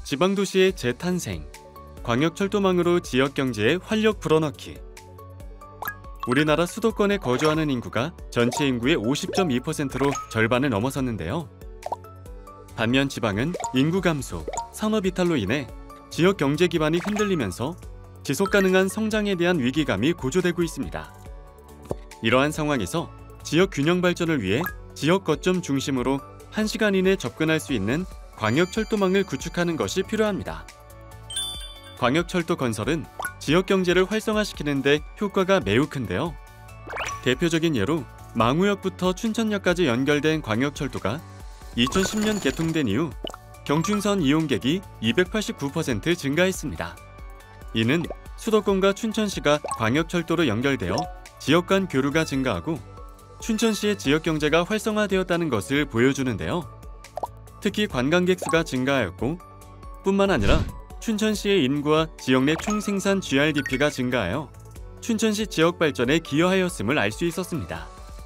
지방도시의 재탄생, 광역철도망으로 지역경제에 활력 불어넣기. 우리나라 수도권에 거주하는 인구가 전체 인구의 50.2%로 절반을 넘어섰는데요. 반면 지방은 인구 감소, 산업 이탈로 인해 지역 경제 기반이 흔들리면서 지속가능한 성장에 대한 위기감이 고조되고 있습니다. 이러한 상황에서 지역 균형 발전을 위해 지역 거점 중심으로 1시간 이내 접근할 수 있는 광역철도망을 구축하는 것이 필요합니다. 광역철도 건설은 지역 경제를 활성화시키는 데 효과가 매우 큰데요. 대표적인 예로 망우역부터 춘천역까지 연결된 광역철도가 2010년 개통된 이후 경춘선 이용객이 289% 증가했습니다. 이는 수도권과 춘천시가 광역철도로 연결되어 지역 간 교류가 증가하고 춘천시의 지역 경제가 활성화되었다는 것을 보여주는데요. 특히 관광객 수가 증가하였고 뿐만 아니라 춘천시의 인구와 지역 내 총생산 GRDP가 증가하여 춘천시 지역 발전에 기여하였음을 알 수 있었습니다.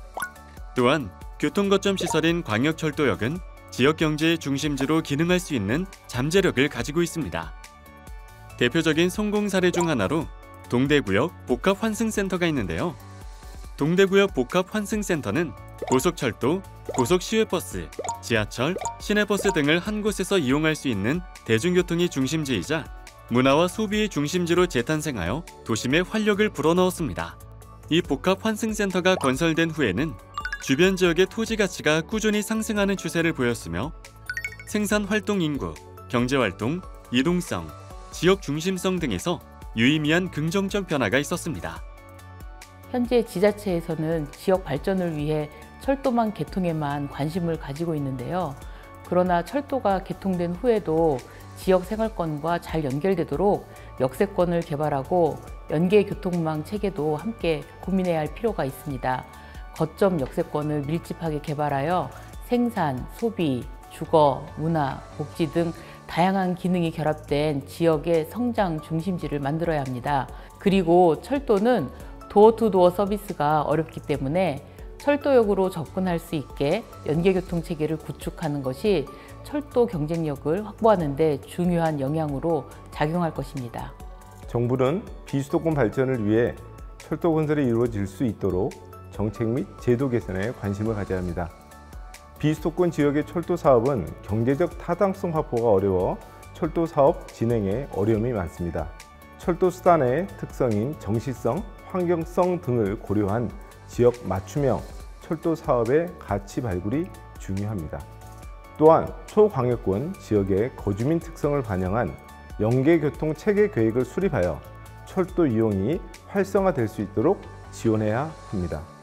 또한 교통거점 시설인 광역철도역은 지역 경제의 중심지로 기능할 수 있는 잠재력을 가지고 있습니다. 대표적인 성공 사례 중 하나로 동대구역 복합환승센터가 있는데요. 동대구역 복합환승센터는 고속철도, 고속시외버스, 지하철, 시내버스 등을 한 곳에서 이용할 수 있는 대중교통이 중심지이자 문화와 소비의 중심지로 재탄생하여 도심에 활력을 불어넣었습니다. 이 복합환승센터가 건설된 후에는 주변 지역의 토지 가치가 꾸준히 상승하는 추세를 보였으며 생산활동 인구, 경제활동, 이동성, 지역 중심성 등에서 유의미한 긍정적 변화가 있었습니다. 현재 지자체에서는 지역 발전을 위해 철도망 개통에만 관심을 가지고 있는데요. 그러나 철도가 개통된 후에도 지역 생활권과 잘 연결되도록 역세권을 개발하고 연계교통망 체계도 함께 고민해야 할 필요가 있습니다. 거점 역세권을 밀집하게 개발하여 생산, 소비, 주거, 문화, 복지 등 다양한 기능이 결합된 지역의 성장 중심지를 만들어야 합니다. 그리고 철도는 도어투도어 서비스가 어렵기 때문에 철도역으로 접근할 수 있게 연계교통 체계를 구축하는 것이 철도 경쟁력을 확보하는 데 중요한 영향으로 작용할 것입니다. 정부는 비수도권 발전을 위해 철도 건설이 이루어질 수 있도록 정책 및 제도 개선에 관심을 가져야 합니다. 비수도권 지역의 철도 사업은 경제적 타당성 확보가 어려워 철도 사업 진행에 어려움이 많습니다. 철도 수단의 특성인 정시성, 환경성 등을 고려한 지역 맞춤형 철도 사업의 가치 발굴이 중요합니다. 또한 초광역권 지역의 거주민 특성을 반영한 연계교통 체계 계획을 수립하여 철도 이용이 활성화될 수 있도록 지원해야 합니다.